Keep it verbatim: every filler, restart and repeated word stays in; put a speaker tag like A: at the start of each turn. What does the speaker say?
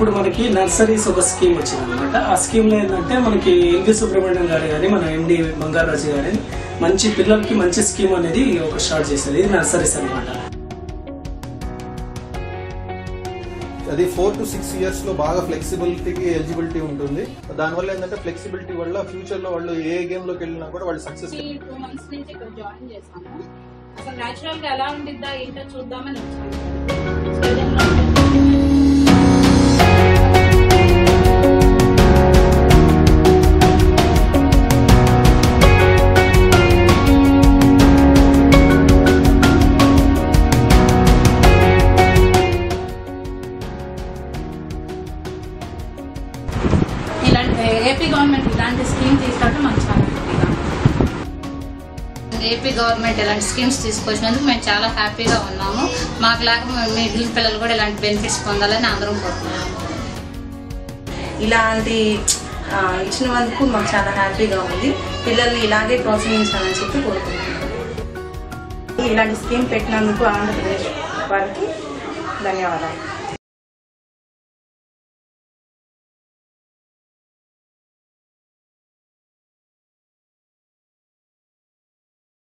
A: ఇప్పుడు మనకి నర్సరీస్ ఒక స్కీమ్ వచ్చింది అనమాట. ఆ స్కీమ్ లో ఏంటంటే మనకి ఎల్వి సుబ్రహ్మణ్యం గారు కానీ మన ఎండి బంగారాజు గారి మంచి పిల్లలకి మంచి స్కీమ్ అనేది ఒక స్టార్ట్ చేసేది. ఇది నర్సరీస్ అనమాట.
B: అది ఫోర్ టు సిక్స్ ఇయర్స్ లో బాగా ఫ్లెక్సిబిలిటీకి ఎలిజిబిలిటీ ఉంటుంది. దానివల్ల ఏంటంటే ఫ్లెక్సిబిలిటీ వల్ల ఫ్యూచర్ లో వాళ్ళు ఏ గేమ్ లోకి వెళ్ళినా కూడా వాళ్ళు సక్సెస్.
C: టూ మంత్స్ నుంచి ఇక్కడ జాయిన్ చేసాము. అసలు నేచురల్ గా ఎలా ఉండిద్దా ఏంటో చూద్దామని వచ్చాము. ఇలాంటి ఏపీ గవర్నమెంట్ ఇలాంటి స్కీమ్ తీసుకురావడం మాకు చాలా హ్యాపీగా.
D: ఏపీ గవర్నమెంట్ ఇలాంటి స్కీమ్స్ తీసుకొచ్చినందుకు మేము చాలా హ్యాపీగా ఉన్నాము. మాకు లాగా మిడిల్ పిల్లలు కూడా ఇలాంటి బెనిఫిట్స్ పొందాలని అందరం కోరుతున్నాము.
E: ఇలాంటి ఇచ్చినందుకు మాకు చాలా హ్యాపీగా ఉంది. పిల్లల్ని ఇలాగే ప్రోత్సహించాలని చెప్పి కోరుకుంటున్నాము. ఇలాంటి స్కీమ్ పెట్టినందుకు ఆంధ్రప్రదేశ్ వారికి ధన్యవాదాలు.